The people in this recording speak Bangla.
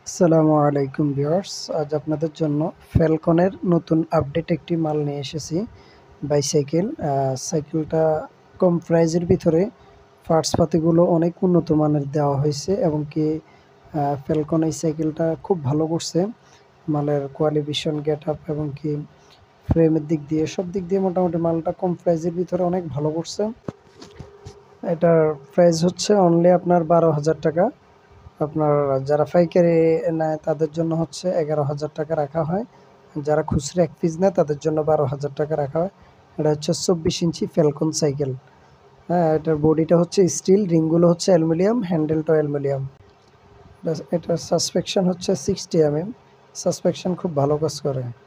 আসসালামু আলাইকুম ভিউয়ার্স, আজ আপনাদের জন্য ফ্যালকনের নতুন আপডেট একটি মাল নিয়ে এসেছি। বাইসাইকেল সাইকেলটা কম প্রাইজের ভিতরে পার্টস পাতিগুলো অনেক উন্নত মানের দেওয়া হয়েছে এবং কি ফ্যালকন এই সাইকেলটা খুব ভালো করছে। মালের কোয়ালিফিকেশন, গেট আপ এবং কি ফ্রেমের দিক দিয়ে সব দিক দিয়ে মোটামুটি মালটা কম প্রাইজের ভিতরে অনেক ভালো করছে। এটার প্রাইস হচ্ছে অনলি আপনার 12,000 টাকা। আপনার যারা পাইকারি নেয় তাদের জন্য হচ্ছে 11,000 টাকা রাখা হয়। যারা খুচরা এক পিস নেয় তাদের জন্য 12,000 টাকা রাখা হয়। এটা হচ্ছে 24 ইঞ্চি ফ্যালকন সাইকেল। হ্যাঁ, এটার বডিটা হচ্ছে স্টিল, রিংগুলো হচ্ছে অ্যালুমিনিয়াম, হ্যান্ডেলটা অ্যালুমিনিয়াম। এটার সাসপেকশন হচ্ছে 60 mm। সাসপেকশন খুব ভালো কাজ করে।